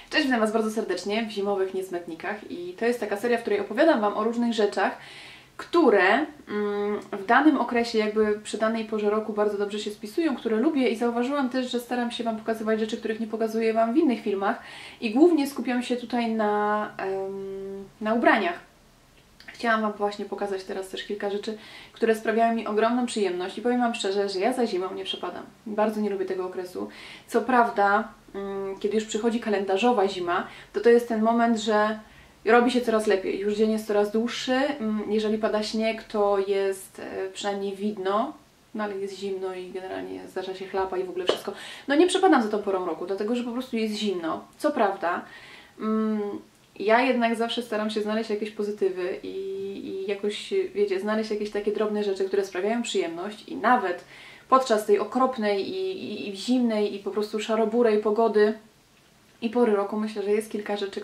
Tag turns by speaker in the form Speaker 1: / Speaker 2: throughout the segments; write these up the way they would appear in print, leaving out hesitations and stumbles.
Speaker 1: Cześć, witam Was bardzo serdecznie w Zimowych Niezbędnikach i to jest taka seria, w której opowiadam Wam o różnych rzeczach, które w danym okresie, jakby przy danej porze roku bardzo dobrze się spisują, które lubię i zauważyłam też, że staram się Wam pokazywać rzeczy, których nie pokazuję Wam w innych filmach i głównie skupiam się tutaj na ubraniach. Chciałam Wam właśnie pokazać teraz też kilka rzeczy, które sprawiają mi ogromną przyjemność i powiem Wam szczerze, że ja za zimą nie przepadam. Bardzo nie lubię tego okresu. Co prawda, kiedy już przychodzi kalendarzowa zima, to jest ten moment, że robi się coraz lepiej. Już dzień jest coraz dłuższy. Jeżeli pada śnieg, to jest przynajmniej widno, no ale jest zimno i generalnie zdarza się chlapa i w ogóle wszystko. No nie przepadam za tą porą roku, dlatego że po prostu jest zimno. Co prawda, ja jednak zawsze staram się znaleźć jakieś pozytywy i jakoś, wiecie, znaleźć jakieś takie drobne rzeczy, które sprawiają przyjemność i nawet podczas tej okropnej i zimnej i po prostu szaroburej pogody i pory roku myślę, że jest kilka rzeczy,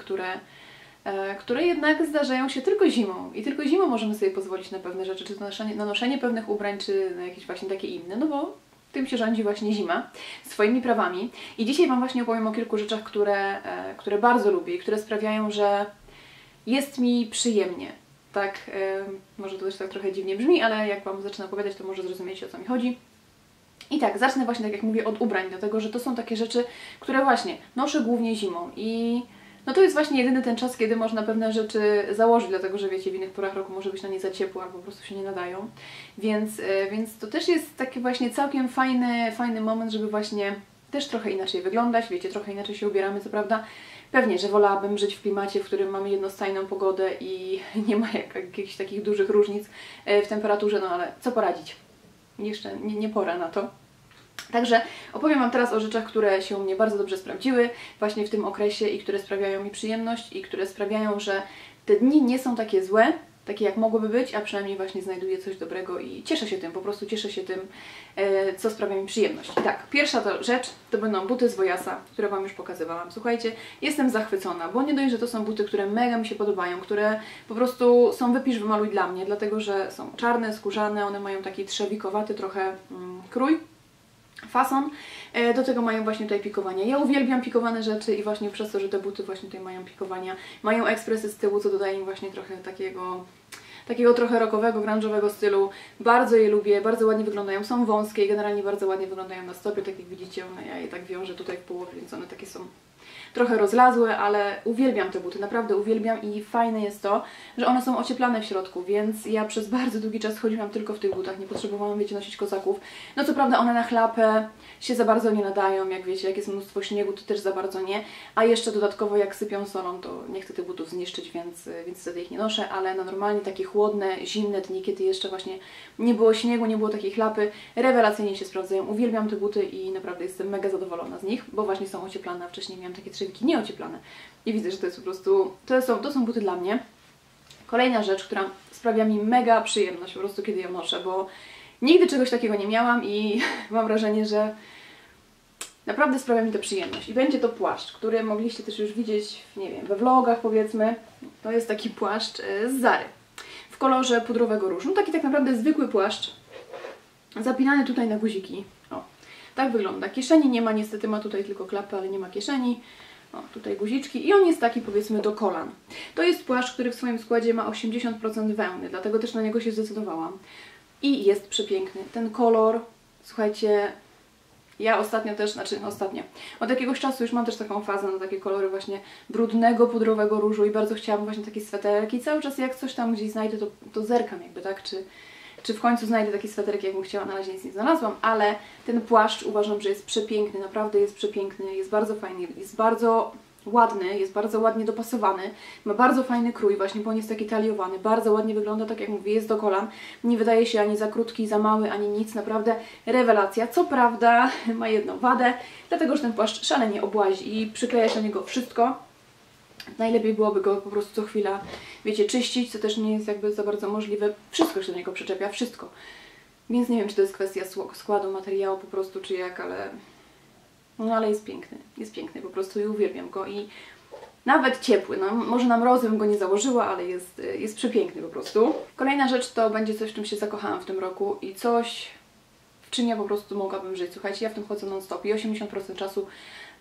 Speaker 1: które jednak zdarzają się tylko zimą i tylko zimą możemy sobie pozwolić na pewne rzeczy, czy na noszenie pewnych ubrań, czy na jakieś właśnie takie inne, no bo tym się rządzi właśnie zima, swoimi prawami. I dzisiaj Wam właśnie opowiem o kilku rzeczach, które bardzo lubię i które sprawiają, że jest mi przyjemnie. Tak, może to też tak trochę dziwnie brzmi, ale jak Wam zacznę opowiadać, to może zrozumiecie, o co mi chodzi. I tak, zacznę właśnie, tak jak mówię, od ubrań, dlatego że to są takie rzeczy, które właśnie noszę głównie zimą i no to jest właśnie jedyny ten czas, kiedy można pewne rzeczy założyć, dlatego że wiecie, w innych porach roku może być na nie za ciepło albo po prostu się nie nadają. Więc to też jest taki właśnie całkiem fajny moment, żeby właśnie też trochę inaczej wyglądać, wiecie, trochę inaczej się ubieramy, co prawda. Pewnie, że wolałabym żyć w klimacie, w którym mamy jednostajną pogodę i nie ma jakichś takich dużych różnic w temperaturze, no ale co poradzić? Jeszcze nie pora na to. Także opowiem Wam teraz o rzeczach, które się u mnie bardzo dobrze sprawdziły właśnie w tym okresie i które sprawiają mi przyjemność i które sprawiają, że te dni nie są takie złe, takie jak mogłyby być, a przynajmniej właśnie znajduję coś dobrego i cieszę się tym, po prostu cieszę się tym, co sprawia mi przyjemność. I tak, pierwsza rzecz to będą buty z Wojasa, które Wam już pokazywałam. Słuchajcie, jestem zachwycona, bo nie dość, że to są buty, które mega mi się podobają, które po prostu są wypisz, wymaluj dla mnie, dlatego że są czarne, skórzane, one mają taki trzewikowaty trochę krój, fason. Do tego mają właśnie tutaj pikowania. Ja uwielbiam pikowane rzeczy i właśnie przez to, że te buty właśnie tutaj mają pikowania, mają ekspresy z tyłu, co dodaje im właśnie trochę takiego trochę rockowego, grunge'owego stylu. Bardzo je lubię, bardzo ładnie wyglądają, są wąskie i generalnie bardzo ładnie wyglądają na stopie, tak jak widzicie, ja je tak wiążę tutaj w połowie, więc one takie są trochę rozlazłe, ale uwielbiam te buty, naprawdę uwielbiam i fajne jest to, że one są ocieplane w środku, więc ja przez bardzo długi czas chodziłam tylko w tych butach, nie potrzebowałam, wiecie, nosić kozaków. No co prawda one na chlapę się za bardzo nie nadają, jak wiecie, jak jest mnóstwo śniegu, to też za bardzo nie, a jeszcze dodatkowo jak sypią solą, to nie chcę tych butów zniszczyć, więc wtedy ich nie noszę, ale na normalnie takie chłodne, zimne dni, kiedy jeszcze właśnie nie było śniegu, nie było takiej chlapy, rewelacyjnie się sprawdzają, uwielbiam te buty i naprawdę jestem mega zadowolona z nich, bo właśnie są ocieplane, a wcześniej miałam takie trzewiki nieocieplane i widzę, że to jest po prostu, to są buty dla mnie. Kolejna rzecz, która sprawia mi mega przyjemność po prostu, kiedy ją noszę, bo nigdy czegoś takiego nie miałam i mam wrażenie, że naprawdę sprawia mi to przyjemność. I będzie to płaszcz, który mogliście też już widzieć, nie wiem, we vlogach powiedzmy. To jest taki płaszcz z Zary w kolorze pudrowego różu. No taki tak naprawdę zwykły płaszcz, zapinany tutaj na guziki. O, tak wygląda. Kieszeni nie ma, niestety ma tutaj tylko klapę, ale nie ma kieszeni. O, tutaj guziczki i on jest taki powiedzmy do kolan. To jest płaszcz, który w swoim składzie ma 80% wełny, dlatego też na niego się zdecydowałam. I jest przepiękny. Ten kolor, słuchajcie, ja od jakiegoś czasu już mam też taką fazę na takie kolory właśnie brudnego, pudrowego różu i bardzo chciałabym właśnie taki sweterek i cały czas jak coś tam gdzieś znajdę, to zerkam jakby, tak, czy w końcu znajdę taki sweterek, jak bym chciała, na razie nic nie znalazłam, ale ten płaszcz uważam, że jest przepiękny, naprawdę jest przepiękny, jest bardzo fajny, jest bardzo ładny, jest bardzo ładnie dopasowany, ma bardzo fajny krój właśnie, bo on jest taki taliowany, bardzo ładnie wygląda, tak jak mówię, jest do kolan, nie wydaje się ani za krótki, za mały, ani nic, naprawdę rewelacja. Co prawda ma jedną wadę, dlatego że ten płaszcz szalenie obłazi i przykleja się do niego wszystko. Najlepiej byłoby go po prostu co chwila, wiecie, czyścić, co też nie jest jakby za bardzo możliwe. Wszystko się do niego przyczepia, wszystko. Więc nie wiem, czy to jest kwestia składu materiału po prostu, czy jak, ale... No ale jest piękny po prostu i uwielbiam go i nawet ciepły, no może na mrozy bym go nie założyła, ale jest przepiękny po prostu. Kolejna rzecz to będzie coś, w czym się zakochałam w tym roku i coś, w czym ja po prostu mogłabym żyć. Słuchajcie, ja w tym chodzę non-stop i 80% czasu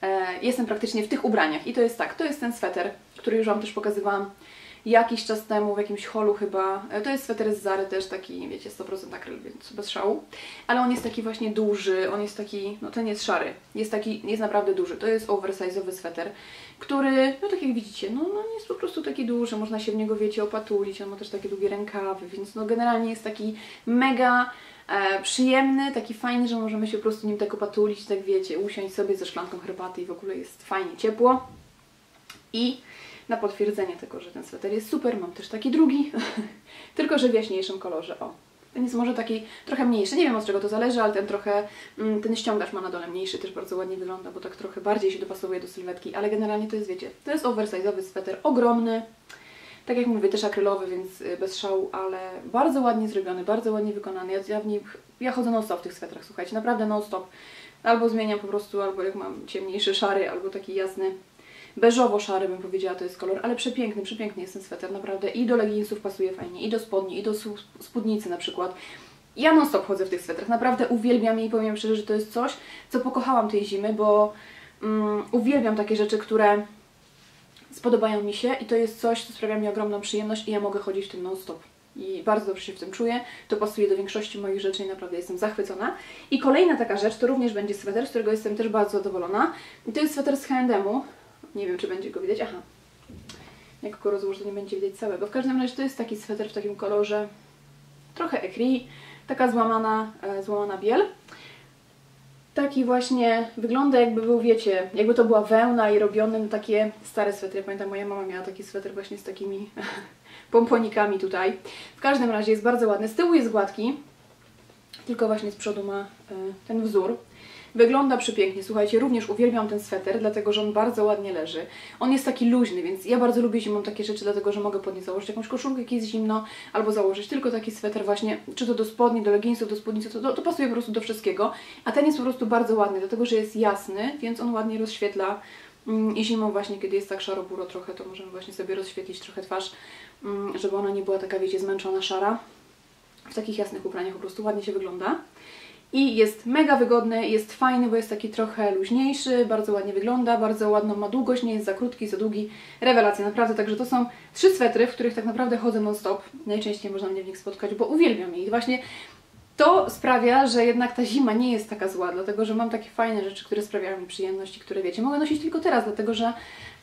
Speaker 1: jestem praktycznie w tych ubraniach. I to jest tak, to jest ten sweter, który już Wam też pokazywałam jakiś czas temu w jakimś holu chyba. To jest sweter z Zary też taki, wiecie, 100% akryl, więc bez szału. Ale on jest taki właśnie duży, on jest taki, no ten jest szary, jest naprawdę duży. To jest oversize'owy sweter, który, no tak jak widzicie, no jest po prostu taki duży, można się w niego, wiecie, opatulić, on ma też takie długie rękawy, więc no generalnie jest taki mega przyjemny, taki fajny, że możemy się po prostu nim tak opatulić, tak wiecie, usiąść sobie ze szklanką herbaty i w ogóle jest fajnie ciepło. I na potwierdzenie tego, że ten sweter jest super, mam też taki drugi, tylko że w jaśniejszym kolorze, o. Ten jest może taki trochę mniejszy, nie wiem od czego to zależy, ale ten trochę, ten ściągacz ma na dole mniejszy, też bardzo ładnie wygląda, bo tak trochę bardziej się dopasowuje do sylwetki, ale generalnie to jest, wiecie, to jest oversize'owy sweter, ogromny, tak jak mówię, też akrylowy, więc bez szału, ale bardzo ładnie zrobiony, bardzo ładnie wykonany. Ja chodzę non-stop w tych swetrach, słuchajcie, naprawdę non-stop. Albo zmieniam po prostu, albo jak mam ciemniejszy szary, albo taki jasny, beżowo-szary bym powiedziała, to jest kolor, ale przepiękny, przepiękny jest ten sweter, naprawdę. I do leginsów pasuje fajnie, i do spodni, i do spódnicy na przykład. Ja non-stop chodzę w tych swetrach, naprawdę uwielbiam je i powiem szczerze, że to jest coś, co pokochałam tej zimy, bo uwielbiam takie rzeczy, które spodobają mi się i to jest coś, co sprawia mi ogromną przyjemność i ja mogę chodzić w tym non-stop. I bardzo dobrze się w tym czuję, to pasuje do większości moich rzeczy i naprawdę jestem zachwycona. I kolejna taka rzecz, to również będzie sweter, z którego jestem też bardzo zadowolona. I to jest sweter z H&M-u. Nie wiem, czy będzie go widać. Aha. Jak go rozłożę, to nie będzie widać całego. W każdym razie to jest taki sweter w takim kolorze trochę écrit, taka złamana biel. Taki właśnie wygląda, jakby był, wiecie, jakby to była wełna i robiony na takie stare swetry. Ja pamiętam, moja mama miała taki sweter właśnie z takimi pomponikami tutaj. W każdym razie jest bardzo ładny. Z tyłu jest gładki, tylko właśnie z przodu ma ten wzór. Wygląda przepięknie. Słuchajcie, również uwielbiam ten sweter, dlatego że on bardzo ładnie leży. On jest taki luźny, więc ja bardzo lubię zimą takie rzeczy, dlatego że mogę pod nie założyć jakąś koszulkę, jak jest zimno, albo założyć tylko taki sweter właśnie, czy to do spodni, do leginsów, do spódnicy, to pasuje po prostu do wszystkiego. A ten jest po prostu bardzo ładny, dlatego że jest jasny, więc on ładnie rozświetla i zimą właśnie, kiedy jest tak szaro-buro trochę, to możemy właśnie sobie rozświetlić trochę twarz, żeby ona nie była taka, wiecie, zmęczona, szara. W takich jasnych ubraniach po prostu ładnie się wygląda. I jest mega wygodny, jest fajny, bo jest taki trochę luźniejszy, bardzo ładnie wygląda, bardzo ładną ma długość, nie jest za krótki, za długi. Rewelacja, naprawdę. Także to są 3 swetry, w których tak naprawdę chodzę non-stop. Najczęściej można mnie w nich spotkać, bo uwielbiam je. I właśnie to sprawia, że jednak ta zima nie jest taka zła, dlatego że mam takie fajne rzeczy, które sprawiają mi przyjemność i które, wiecie, mogę nosić tylko teraz, dlatego że,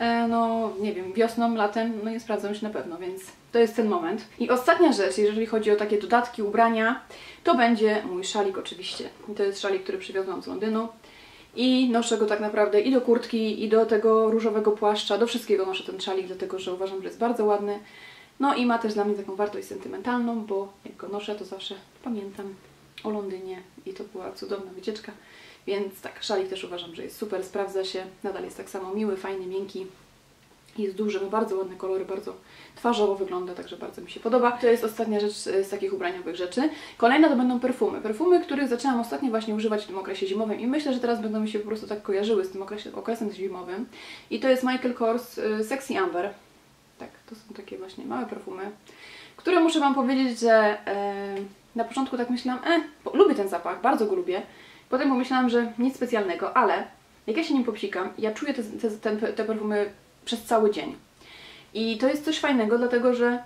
Speaker 1: no nie wiem, wiosną, latem, no nie sprawdzą się na pewno, więc to jest ten moment. I ostatnia rzecz, jeżeli chodzi o takie dodatki, ubrania, to będzie mój szalik oczywiście. I to jest szalik, który przywiozłam z Londynu. I noszę go tak naprawdę i do kurtki, i do tego różowego płaszcza, do wszystkiego noszę ten szalik, dlatego że uważam, że jest bardzo ładny. No i ma też dla mnie taką wartość sentymentalną, bo jak go noszę, to zawsze pamiętam o Londynie i to była cudowna wycieczka. Więc tak, szalik też uważam, że jest super, sprawdza się, nadal jest tak samo miły, fajny, miękki. Jest duży, ma bardzo ładne kolory, bardzo twarzowo wygląda, także bardzo mi się podoba. To jest ostatnia rzecz z takich ubraniowych rzeczy. Kolejna to będą perfumy. Perfumy, których zaczęłam ostatnio właśnie używać w tym okresie zimowym i myślę, że teraz będą mi się po prostu tak kojarzyły z tym okresem zimowym. I to jest Michael Kors Sexy Amber. Tak, to są takie właśnie małe perfumy, które muszę Wam powiedzieć, że na początku tak myślałam, lubię ten zapach, bardzo go lubię. Potem pomyślałam, że nic specjalnego, ale jak ja się nim popsikam, ja czuję te perfumy przez cały dzień. I to jest coś fajnego, dlatego że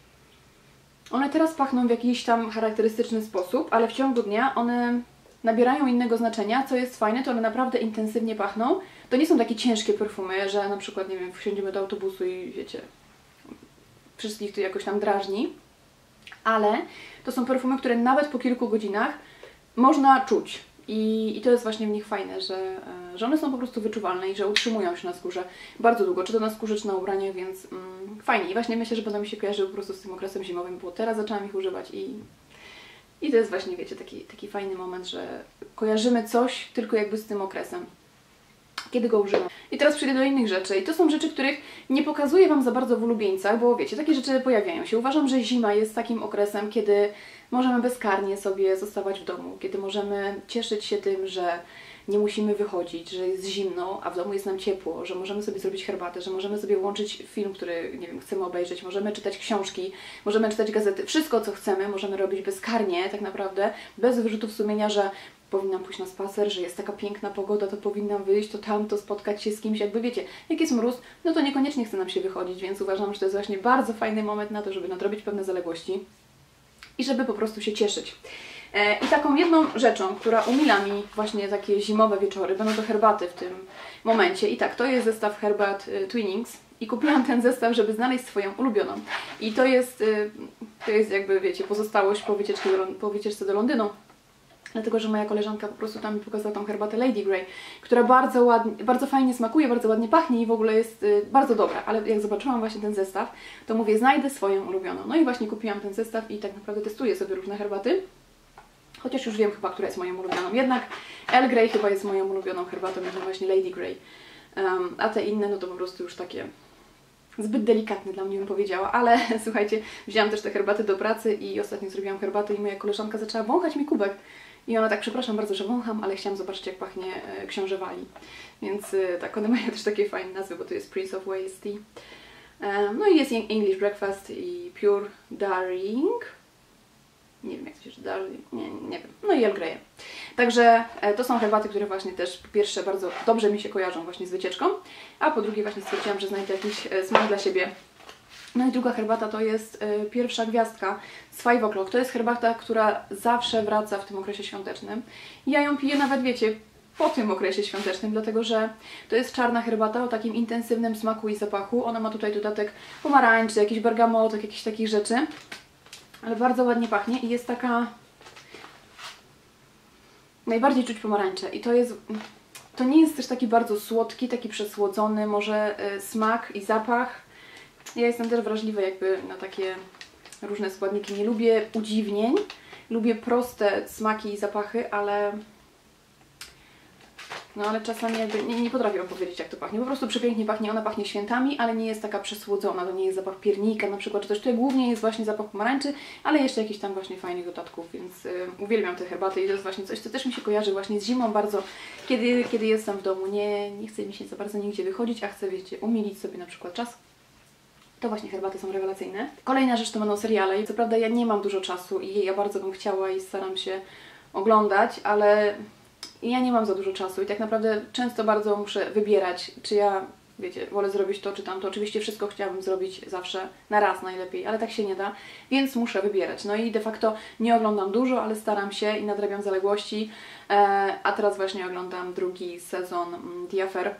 Speaker 1: one teraz pachną w jakiś tam charakterystyczny sposób, ale w ciągu dnia one nabierają innego znaczenia, co jest fajne, to one naprawdę intensywnie pachną. To nie są takie ciężkie perfumy, że na przykład, nie wiem, wsiądziemy do autobusu i wiecie, wszystkich to jakoś tam drażni, ale to są perfumy, które nawet po kilku godzinach można czuć. I to jest właśnie w nich fajne, że one są po prostu wyczuwalne i że utrzymują się na skórze bardzo długo, czy to na skórze, czy na ubraniach, więc fajnie. I właśnie myślę, że będą mi się kojarzyły po prostu z tym okresem zimowym, bo teraz zaczęłam ich używać i to jest właśnie, wiecie, taki fajny moment, że kojarzymy coś tylko jakby z tym okresem, kiedy go używam. I teraz przejdę do innych rzeczy. I to są rzeczy, których nie pokazuję Wam za bardzo w ulubieńcach, bo wiecie, takie rzeczy pojawiają się. Uważam, że zima jest takim okresem, kiedy możemy bezkarnie sobie zostawać w domu, kiedy możemy cieszyć się tym, że nie musimy wychodzić, że jest zimno, a w domu jest nam ciepło, że możemy sobie zrobić herbatę, że możemy sobie włączyć film, który, nie wiem, chcemy obejrzeć, możemy czytać książki, możemy czytać gazety, wszystko co chcemy możemy robić bezkarnie, tak naprawdę, bez wyrzutów sumienia, że powinnam pójść na spacer, że jest taka piękna pogoda, to powinnam wyjść, to tamto, spotkać się z kimś, jakby wiecie, jak jest mróz, no to niekoniecznie chce nam się wychodzić, więc uważam, że to jest właśnie bardzo fajny moment na to, żeby nadrobić pewne zaległości i żeby po prostu się cieszyć. I taką jedną rzeczą, która umila mi właśnie takie zimowe wieczory, będą to herbaty w tym momencie. I tak, to jest zestaw herbat Twinings i kupiłam ten zestaw, żeby znaleźć swoją ulubioną. I to jest jakby, wiecie, pozostałość po wycieczce do Londynu. Dlatego, że moja koleżanka po prostu tam mi pokazała tą herbatę Lady Grey, która bardzo ładnie, bardzo fajnie smakuje, bardzo ładnie pachnie i w ogóle jest bardzo dobra. Ale jak zobaczyłam właśnie ten zestaw, to mówię, znajdę swoją ulubioną. No i właśnie kupiłam ten zestaw i tak naprawdę testuję sobie różne herbaty. Chociaż już wiem chyba, która jest moją ulubioną. Jednak Earl Grey chyba jest moją ulubioną herbatą, jest właśnie Lady Grey. A te inne, no to po prostu już takie zbyt delikatne dla mnie, bym powiedziała. Ale słuchajcie, wzięłam też te herbaty do pracy i ostatnio zrobiłam herbatę i moja koleżanka zaczęła wąchać mi kubek. I ona tak, przepraszam bardzo, że wącham, ale chciałam zobaczyć, jak pachnie książę Walii. Więc tak, one mają też takie fajne nazwy, bo to jest Prince of Wales Tea. No i jest English Breakfast i Pure Darling. Nie wiem, jak to się czyta, nie wiem. No i Earl Grey. Także to są herbaty, które właśnie też po pierwsze bardzo dobrze mi się kojarzą właśnie z wycieczką, a po drugie właśnie stwierdziłam, że znajdę jakiś smak dla siebie. No i druga herbata to jest pierwsza gwiazdka z 5 O'Clock. To jest herbata, która zawsze wraca w tym okresie świątecznym. Ja ją piję nawet, wiecie, po tym okresie świątecznym, dlatego że to jest czarna herbata o takim intensywnym smaku i zapachu. Ona ma tutaj dodatek pomarańczy, jakiś bergamotek, jakichś takich rzeczy. Ale bardzo ładnie pachnie i jest taka... Najbardziej czuć pomarańcze i to nie jest też taki bardzo słodki, taki przesłodzony może smak i zapach. Ja jestem też wrażliwa jakby na takie różne składniki. Nie lubię udziwnień, lubię proste smaki i zapachy, ale czasami jakby nie potrafię wam powiedzieć, jak to pachnie. Po prostu przepięknie pachnie. Ona pachnie świętami, ale nie jest taka przesłodzona. To nie jest zapach piernika na przykład, czy coś. Tutaj głównie jest właśnie zapach pomarańczy, ale jeszcze jakichś tam właśnie fajnych dodatków, więc uwielbiam te herbaty i to jest właśnie coś, co też mi się kojarzy właśnie z zimą bardzo, kiedy jestem w domu. Nie chce mi się za bardzo nigdzie wychodzić, a chcę, wiecie, umilić sobie na przykład czas. To właśnie herbaty są rewelacyjne. Kolejna rzecz to będą seriale. Co prawda ja nie mam dużo czasu i ja bardzo bym chciała i staram się oglądać, ale ja nie mam za dużo czasu i tak naprawdę często bardzo muszę wybierać, czy ja, wiecie, wolę zrobić to czy tamto. Oczywiście wszystko chciałabym zrobić zawsze na raz najlepiej, ale tak się nie da, więc muszę wybierać. No i de facto nie oglądam dużo, ale staram się i nadrabiam zaległości, a teraz właśnie oglądam drugi sezon The Affair.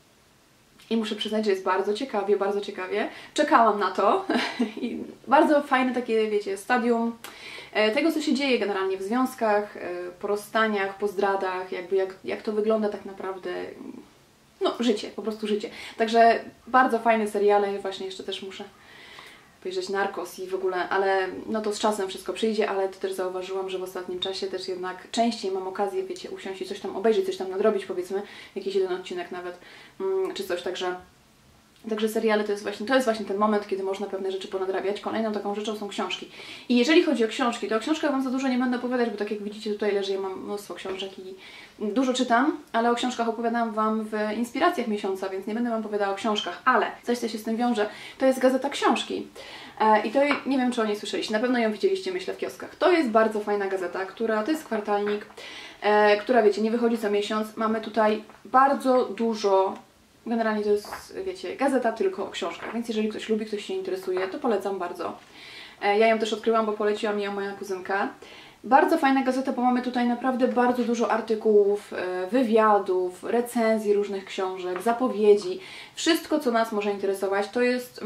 Speaker 1: I muszę przyznać, że jest bardzo ciekawie, bardzo ciekawie. Czekałam na to i bardzo fajne takie, wiecie, stadium tego, co się dzieje generalnie w związkach, po rozstaniach, po zdradach, jakby jak to wygląda tak naprawdę, no życie, po prostu życie. Także bardzo fajne seriale, właśnie jeszcze też muszę obejrzeć Narcos i w ogóle, ale no to z czasem wszystko przyjdzie, ale to też zauważyłam, że w ostatnim czasie też jednak częściej mam okazję, wiecie, usiąść i coś tam obejrzeć, coś tam nadrobić, powiedzmy, jakiś jeden odcinek nawet, czy coś, Także seriale to jest właśnie ten moment, kiedy można pewne rzeczy ponadrabiać. Kolejną taką rzeczą są książki. I jeżeli chodzi o książki, to o książkach Wam za dużo nie będę opowiadać, bo tak jak widzicie tutaj leży, ja mam mnóstwo książek i dużo czytam, ale o książkach opowiadam Wam w inspiracjach miesiąca, więc nie będę Wam opowiadała o książkach, ale coś, co się z tym wiąże, to jest Gazeta Książki. I to nie wiem, czy o niej słyszeliście, na pewno ją widzieliście, myślę, w kioskach. To jest bardzo fajna gazeta, to jest kwartalnik, która, wiecie, nie wychodzi co miesiąc. Mamy tutaj bardzo dużo. Generalnie to jest, wiecie, gazeta tylko o książkach, więc jeżeli ktoś lubi, ktoś się interesuje, to polecam bardzo. Ja ją też odkryłam, bo poleciła mi ją moja kuzynka. Bardzo fajna gazeta, bo mamy tutaj naprawdę bardzo dużo artykułów, wywiadów, recenzji różnych książek, zapowiedzi. Wszystko, co nas może interesować, to jest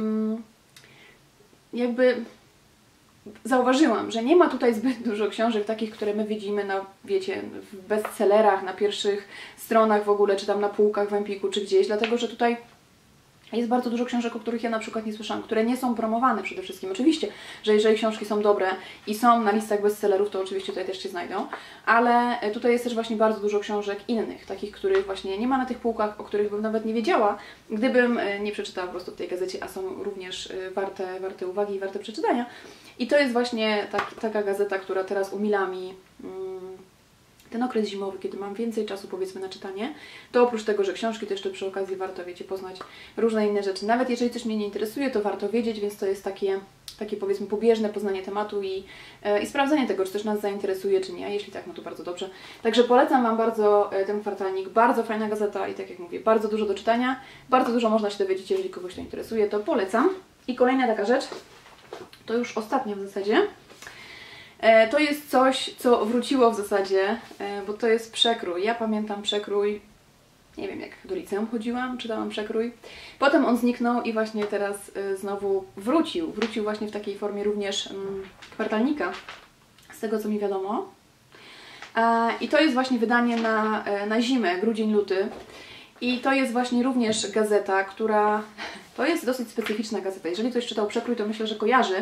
Speaker 1: jakby... Zauważyłam, że nie ma tutaj zbyt dużo książek takich, które my widzimy na, wiecie, w bestsellerach, na pierwszych stronach w ogóle, czy tam na półkach w Empiku, czy gdzieś, dlatego że tutaj jest bardzo dużo książek, o których ja na przykład nie słyszałam, które nie są promowane przede wszystkim. Oczywiście, że jeżeli książki są dobre i są na listach bestsellerów, to oczywiście tutaj też się znajdą, ale tutaj jest też właśnie bardzo dużo książek innych, takich, których właśnie nie ma na tych półkach, o których bym nawet nie wiedziała, gdybym nie przeczytała po prostu w tej gazecie, a są również warte uwagi i warte przeczytania. I to jest właśnie taka gazeta, która teraz umila mi ten okres zimowy, kiedy mam więcej czasu, powiedzmy, na czytanie, to oprócz tego, że książki, to jeszcze przy okazji warto, wiecie, poznać różne inne rzeczy. Nawet jeżeli coś mnie nie interesuje, to warto wiedzieć, więc to jest takie powiedzmy pobieżne poznanie tematu i sprawdzenie tego, czy też nas zainteresuje, czy nie. Jeśli tak, no to bardzo dobrze. Także polecam Wam bardzo ten kwartalnik. Bardzo fajna gazeta i tak jak mówię, bardzo dużo do czytania. Bardzo dużo można się dowiedzieć, jeżeli kogoś to interesuje, to polecam. I kolejna taka rzecz, to już ostatnia w zasadzie. To jest coś, co wróciło w zasadzie, bo to jest przekrój. Ja pamiętam przekrój, nie wiem, jak do liceum chodziłam, czytałam przekrój. Potem on zniknął i właśnie teraz znowu wrócił. Wrócił właśnie w takiej formie również kwartalnika, z tego co mi wiadomo. I to jest właśnie wydanie na zimę, grudzień, luty. I to jest właśnie również gazeta, która... To jest dosyć specyficzna gazeta. Jeżeli ktoś czytał przekrój, to myślę, że kojarzy.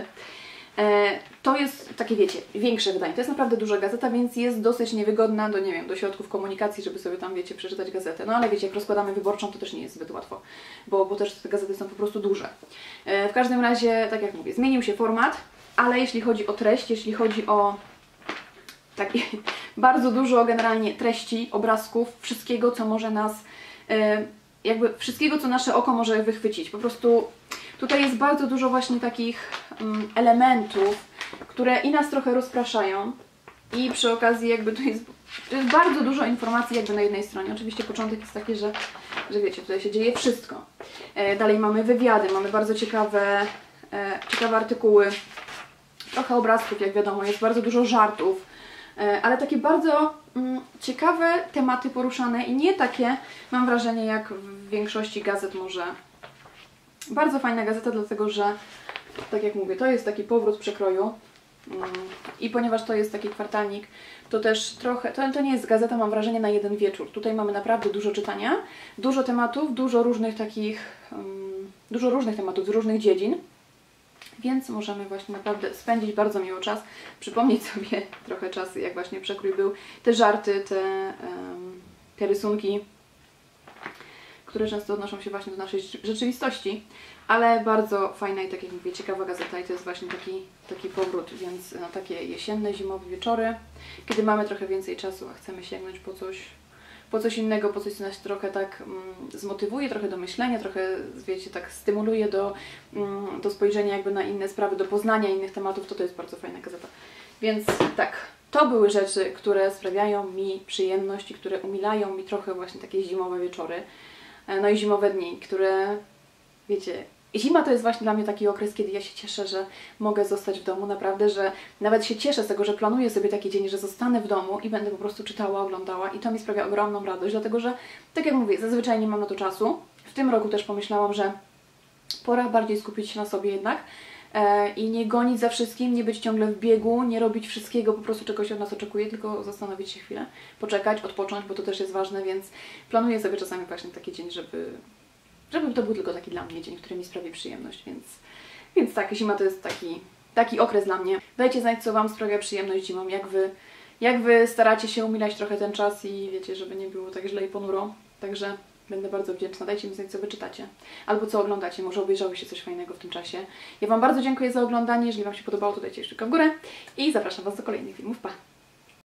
Speaker 1: To jest takie, wiecie, większe wydanie. To jest naprawdę duża gazeta, więc jest dosyć niewygodna do, nie wiem, do środków komunikacji, żeby sobie tam, wiecie, przeczytać gazetę. No ale wiecie, jak rozkładamy wyborczą, to też nie jest zbyt łatwo, bo też te gazety są po prostu duże. W każdym razie, tak jak mówię, zmienił się format, ale jeśli chodzi o treść, jeśli chodzi o takie bardzo dużo generalnie treści, obrazków, wszystkiego, co może nas, jakby wszystkiego, co nasze oko może wychwycić. Po prostu tutaj jest bardzo dużo właśnie takich elementów, które i nas trochę rozpraszają i przy okazji jakby to jest bardzo dużo informacji jakby na jednej stronie. Oczywiście początek jest taki, że wiecie, tutaj się dzieje wszystko. Dalej mamy wywiady, mamy bardzo ciekawe artykuły, trochę obrazków, jak wiadomo, jest bardzo dużo żartów, ale takie bardzo ciekawe tematy poruszane i nie takie, mam wrażenie, jak w większości gazet może. Bardzo fajna gazeta, dlatego że, tak jak mówię, to jest taki powrót przekroju i ponieważ to jest taki kwartalnik, to też trochę, to nie jest gazeta, mam wrażenie, na jeden wieczór. Tutaj mamy naprawdę dużo czytania, dużo tematów, dużo różnych tematów z różnych dziedzin, więc możemy właśnie naprawdę spędzić bardzo miło czas, przypomnieć sobie trochę czas, jak właśnie przekrój był, te żarty, te rysunki, które często odnoszą się właśnie do naszej rzeczywistości, ale bardzo fajna i, tak jak mówię, ciekawa gazeta i to jest właśnie taki powrót, więc no, takie jesienne, zimowe wieczory, kiedy mamy trochę więcej czasu, a chcemy sięgnąć po coś innego, po coś, co nas trochę tak zmotywuje, trochę do myślenia, trochę, wiecie, tak stymuluje do spojrzenia jakby na inne sprawy, do poznania innych tematów, to jest bardzo fajna gazeta. Więc tak, to były rzeczy, które sprawiają mi przyjemność i które umilają mi trochę właśnie takie zimowe wieczory. No i zimowe dni, które, wiecie, zima to jest właśnie dla mnie taki okres, kiedy ja się cieszę, że mogę zostać w domu, naprawdę, że nawet się cieszę z tego, że planuję sobie taki dzień, że zostanę w domu i będę po prostu czytała, oglądała i to mi sprawia ogromną radość, dlatego że, tak jak mówię, zazwyczaj nie mam na to czasu. W tym roku też pomyślałam, że pora bardziej skupić się na sobie jednak i nie gonić za wszystkim, nie być ciągle w biegu, nie robić wszystkiego, po prostu czegoś od nas oczekuje, tylko zastanowić się chwilę, poczekać, odpocząć, bo to też jest ważne, więc planuję sobie czasami właśnie taki dzień, żeby to był tylko taki dla mnie dzień, który mi sprawi przyjemność, więc tak, zima to jest taki okres dla mnie. Dajcie znać, co Wam sprawia przyjemność zimą, jak Wy staracie się umilać trochę ten czas i wiecie, żeby nie było tak źle i ponuro, także będę bardzo wdzięczna. Dajcie mi znać, co Wy czytacie. Albo co oglądacie. Może obejrzałyście coś fajnego w tym czasie. Ja Wam bardzo dziękuję za oglądanie. Jeżeli Wam się podobało, to dajcie jeszcze kciuka w górę. I zapraszam Was do kolejnych filmów. Pa!